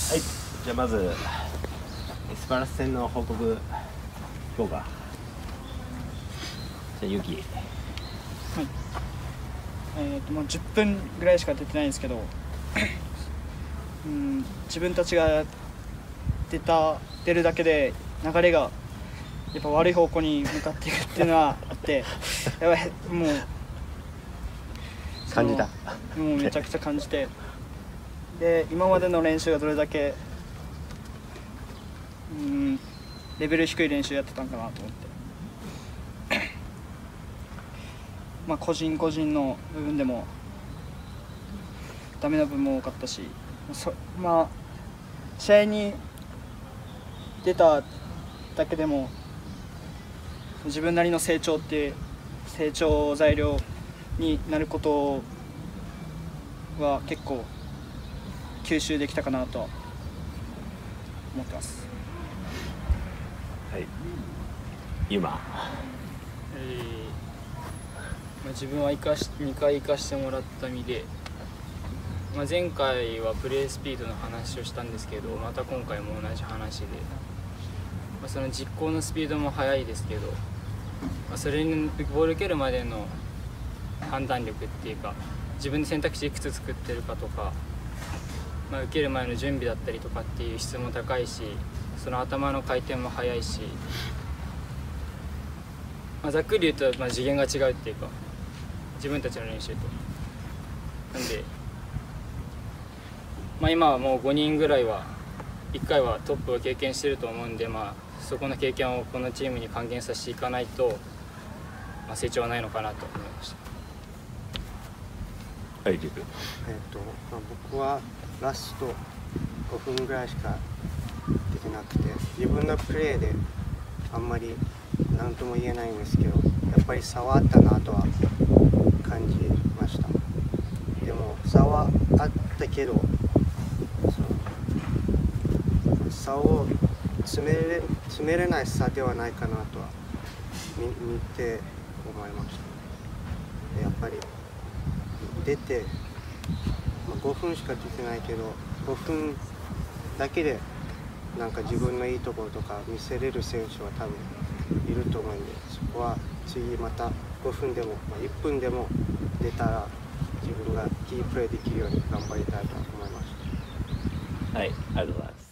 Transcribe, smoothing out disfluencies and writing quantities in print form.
はい、じゃあまずエスパルス戦の報告いこうか。じゃあユキ。 はい。もう10分ぐらいしか出てないんですけど自分たちが出るだけで流れがやっぱ悪い方向に向かっていくっていうのはあってやばい、もう感じた。 もうめちゃくちゃ感じて、で今までの練習がどれだけレベル低い練習やってたんかなと思って、まあ個人個人の部分でもダメな部分も多かったし、まあ試合に出ただけでも自分なりの成長材料になることは結構吸収できたかなとは思ってます。 はい。今。 自分は2回行かしてもらった身で、前回はプレースピードの話をしたんですけど、また今回も同じ話で、その実行のスピードも速いですけど、それにボール受けるまでの判断力っていうか、自分で選択肢いくつ作ってるかとか、受ける前の準備だったりとかっていう質も高いし、その頭の回転も速いし、ざっくり言うと次元が違うっていうか、自分たちの練習と。なんで、今はもう5人ぐらいは1回はトップを経験してると思うんで、そこの経験をこのチームに還元させていかないと、成長はないのかなと思いました。 はい、リク。 僕はラスト5分ぐらいしか出てなくて、自分のプレーであんまり何とも言えないんですけど、やっぱり差はあったなとは感じました。でも差はあったけど、差を詰めれない差ではないかなとは見て思いました。やっぱり出て、5分しか出てないけど、5分だけでなんか自分のいいところとか見せれる選手は多分いると思うんで、そこは次また5分でも、1分でも出たら自分がキープレーできるように頑張りたいと思いました。 はい、ありがとうございます。